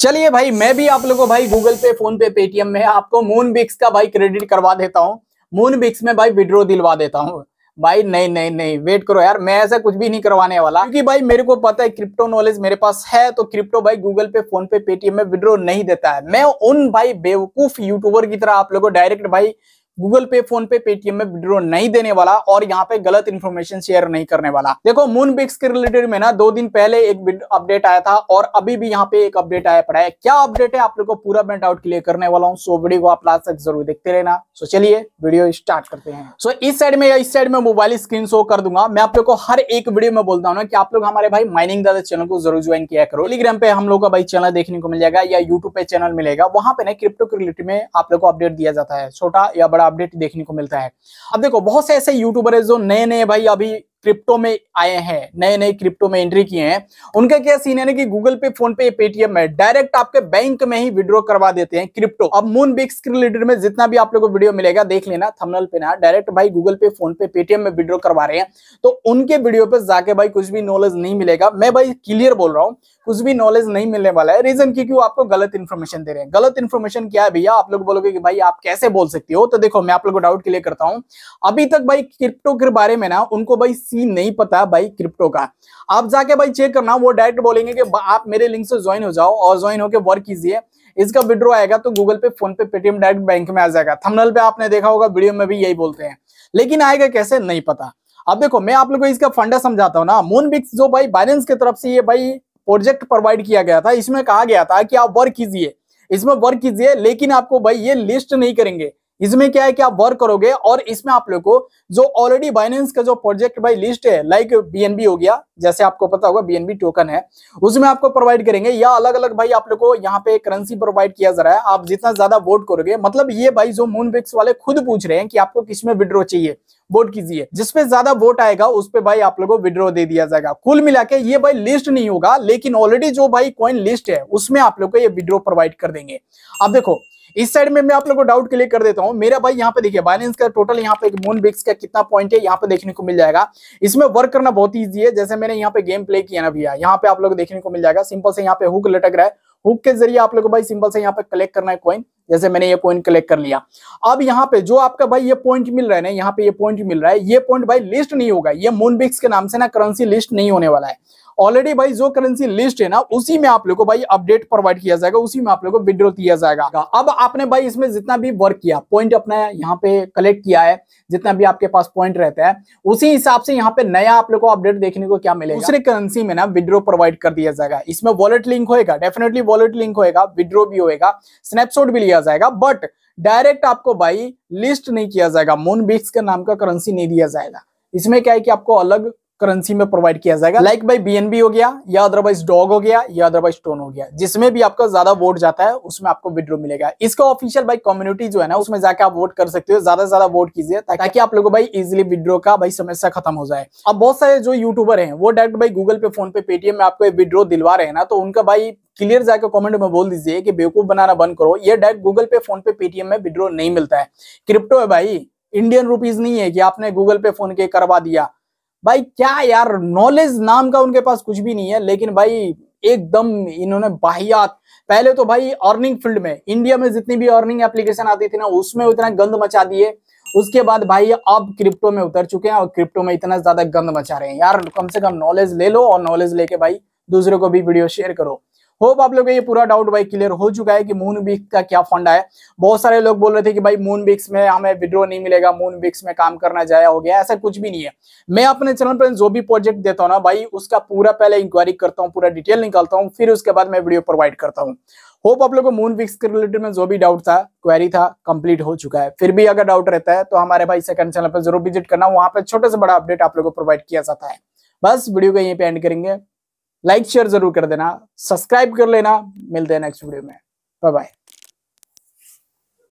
चलिए भाई, मैं भी आप लोगों को भाई Google pay, PhonePe, Paytm में आपको मूनबिक्स का भाई क्रेडिट करवा देता हूँ। मूनबिक्स में भाई विड्रॉ दिलवा देता हूँ। भाई नहीं नहीं नहीं, वेट करो यार, मैं ऐसा कुछ भी नहीं करवाने वाला, क्योंकि भाई मेरे को पता है, क्रिप्टो नॉलेज मेरे पास है। तो क्रिप्टो भाई Google pay, PhonePe, Paytm में विड्रॉ नहीं देता है। मैं उन भाई बेवकूफ यूट्यूबर की तरह आप लोगों को डायरेक्ट भाई Google pay, PhonePe, Paytm में विड्रॉ नहीं देने वाला और यहाँ पे गलत इन्फॉर्मेशन शेयर नहीं करने वाला। देखो, मूनबिक्स के रिलेटेड में ना 2 दिन पहले एक अपडेट आया था और अभी भी यहाँ पे एक अपडेट आया पड़ा है। क्या अपडेट है आप लोग को पूरा मैं डाउट क्लियर करने वाला हूँ। सो वीडियो को आप लास्ट तक जरूर देखते रहना। सो चलिए वीडियो स्टार्ट करते हैं। सो इस साइड में या इस साइड में मोबाइल स्क्रीन शो कर दूंगा। मैं आप लोग को हर एक वीडियो में बोलता हूँ ना कि आप लोग हमारे भाई माइनिंग दादा चैनल को जरूर ज्वाइन किया करो। टेलीग्राम पे हम लोग का भाई चैनल देखने को मिल जाएगा या यूट्यूब पे चैनल मिलेगा। वहां पे ना क्रिप्टो के रिलेटेड में आप लोग को अपडेट दिया जाता है, छोटा या बड़ा अपडेट देखने को मिलता है। अब देखो, बहुत से ऐसे यूट्यूबर है जो नए नए भाई अभी क्रिप्टो में आए हैं, नए नए क्रिप्टो में एंट्री किए हैं। उनका क्या सीन है ना कि Google pay, PhonePe, Paytm में डायरेक्ट आपके बैंक में ही विड्रॉ करवा देते हैं क्रिप्टो। अब मूनबिक्स के रिलेटेड में जितना भी आप लोगों को वीडियो मिलेगा देख लेना, थंबनेल पे ना डायरेक्ट भाई Google pay, PhonePe, Paytm में विड्रॉ करवा रहे हैं। तो उनके वीडियो पे जाके भाई कुछ भी नॉलेज नहीं मिलेगा। मैं भाई क्लियर बोल रहा हूँ, कुछ भी नॉलेज नहीं मिलने वाला है। रीजन क्योंकि वो आपको गलत इन्फॉर्मेशन दे रहे हैं। गलत इन्फॉर्मेशन क्या है भैया, आप लोग बोलोगे कि भाई आप कैसे बोल सकते हो। तो देखो, मैं आप लोग को डाउट क्लियर करता हूँ। अभी तक भाई क्रिप्टो के बारे में ना उनको भाई सीन नहीं पता भाई क्रिप्टो का। आप जाके भाई चेक करना, वो डायरेक्ट बोलेंगे कि आप मेरे लिंक से ज्वाइन हो जाओ और ज्वाइन होकर वर्क कीजिए। इसका विड्रॉ आएगा तो Google pay, PhonePe, Paytm direct bank में आ जाएगा। थंबनेल पे आपने देखा होगा, वीडियो में भी यही बोलते हैं, लेकिन आएगा कैसे नहीं पता। अब देखो, मैं आप लोगों को इसका फंडा समझाता हूँ ना। मूनबिक्स जो भाई बाइनेंस की तरफ से ये भाई प्रोजेक्ट प्रोवाइड किया गया था, इसमें कहा गया था कि आप वर्क कीजिए, इसमें वर्क कीजिए, लेकिन आपको भाई ये लिस्ट नहीं करेंगे। इसमें क्या है कि आप वर्क करोगे और इसमें आप लोग को जो ऑलरेडी बाइनेंस का जो प्रोजेक्ट भाई लिस्ट है, लाइक बीएनबी हो गया, जैसे आपको पता होगा बीएनबी टोकन है, उसमें आपको प्रोवाइड करेंगे, या अलग अलग भाई आप लोग को यहाँ पे करेंसी प्रोवाइड किया जा रहा है। आप जितना ज्यादा वोट करोगे, मतलब ये भाई जो मूनबिक्स वाले खुद पूछ रहे हैं कि आपको किसमें विड्रॉ चाहिए, वोट कीजिए, जिसपे ज्यादा वोट आएगा उस पे भाई आप लोगों को विड्रॉ दे दिया जाएगा। कुल मिला के ये भाई लिस्ट नहीं होगा, लेकिन ऑलरेडी जो भाई कॉइन लिस्ट है उसमें आप लोग को ये विड्रॉ प्रोवाइड कर देंगे। अब देखो, इस साइड में मैं आप लोगों को डाउट क्लियर कर देता हूं। मेरा भाई यहाँ पे देखिए, बाइनेंस का टोटल यहाँ पे मूनबिक्स का कितना पॉइंट है यहाँ पे देखने को मिल जाएगा। इसमें वर्क करना बहुत ईजी है। जैसे मैंने यहाँ पे गेम प्ले किया ना भैया, यहाँ पे आप लोग देखने को मिल जाएगा। सिंपल से यहाँ पे हुक लटक रहा है, हुक के जरिए आप लोग को भाई सिंपल से यहाँ पे कलेक्ट करना है कॉइन। जैसे मैंने ये कॉइन कलेक्ट कर लिया। अब यहाँ पे जो आपका भाई ये पॉइंट मिल रहा है ना, यहाँ पे ये पॉइंट मिल रहा है, ये पॉइंट भाई लिस्ट नहीं होगा। ये मूनबिक्स के नाम से ना करेंसी लिस्ट नहीं होने वाला है। ऑलरेडी भाई जो करेंसी लिस्ट है ना, उसी में आप लोग को भाई अपडेट प्रोवाइड किया जाएगा, उसी में आप लोग को विड्रॉ दिया जाएगा। अब आपने भाई इसमें जितना भी वर्क किया, पॉइंट अपना यहाँ पे कलेक्ट किया है, जितना भी आपके पास पॉइंट रहता है, उसी हिसाब से यहाँ पे नया आप लोग को अपडेट देखने को क्या मिलेगा, दूसरे करेंसी में ना विड्रॉ प्रोवाइड कर दिया जाएगा। इसमें वॉलेट लिंक होएगा, डेफिनेटली वॉलेट लिंक होएगा, विड्रॉ भी होएगा, स्नैपशॉट भी लिया जाएगा, बट डायरेक्ट आपको भाई लिस्ट नहीं किया जाएगा। मूनबिक्स के नाम का करेंसी नहीं दिया जाएगा। इसमें क्या है कि आपको अलग करेंसी में प्रोवाइड किया जाएगा, लाइक भाई बीएनबी हो गया, या अदरवाइज डॉग हो गया, या अदरवाइज टोन हो गया, जिसमें भी आपका ज्यादा वोट जाता है उसमें आपको विड्रॉ मिलेगा। इसका ऑफिशियल भाई कम्युनिटी जो है ना, उसमें जाकर आप वोट कर सकते हो। ज्यादा से ज्यादा वोट कीजिए ताकि आप लोगों को भाई इजिली विड्रॉ का भाई समस्या खत्म हो जाए। अब बहुत सारे जो यूट्यूबर हैं वो डायरेक्ट भाई Google pay, PhonePe, Paytm में आपको विड्रॉ दिलवा रहे हैं ना, तो उनका भाई क्लियर जाकर कमेंट में बोल दीजिए कि बेवकूफ बनाना बंद करो। ये direct Google pay, PhonePe, Paytm में विड्रॉ नहीं मिलता है। क्रिप्टो है भाई, इंडियन रुपीज नहीं है कि आपने गूगल पे, फोन के करवा दिया। भाई क्या यार, नॉलेज नाम का उनके पास कुछ भी नहीं है। लेकिन भाई एकदम इन्होंने बाहियात, पहले तो भाई अर्निंग फील्ड में इंडिया में जितनी भी अर्निंग एप्लीकेशन आती थी ना, उसमें उतना गंद मचा दिए। उसके बाद भाई अब क्रिप्टो में उतर चुके हैं और क्रिप्टो में इतना ज्यादा गंद मचा रहे हैं। यार कम से कम नॉलेज ले लो और नॉलेज लेके भाई दूसरों को भी वीडियो शेयर करो। होप आप लोगों को ये पूरा डाउट भाई क्लियर हो चुका है कि मूनबिक्स का क्या फंडा है। बहुत सारे लोग बोल रहे थे कि भाई मूनबिक्स में हमें विड्रॉ नहीं मिलेगा, मूनबिक्स में काम करना जाया हो गया। ऐसा कुछ भी नहीं है। मैं अपने चैनल पर जो भी प्रोजेक्ट देता हूँ ना भाई, उसका पूरा पहले इंक्वायरी करता हूँ, पूरा डिटेल निकालता हूँ, फिर उसके बाद मैं वीडियो प्रोवाइड करता हूँ। होप आप लोग को मूनबिक्स के रिलेटेड में जो भी डाउट था, क्वेरी था, कंप्लीट हो चुका है। फिर भी अगर डाउट रहता है तो हमारे भाई सेकंड चैनल पर जरूर विजिट करना, वहां पर छोटे से बड़ा अपडेट आप लोग को प्रोवाइड किया जाता है। बस वीडियो को यहीं पे एंड करेंगे। लाइक शेयर जरूर कर देना, सब्सक्राइब कर लेना। मिलते हैं नेक्स्ट वीडियो में। Bye bye.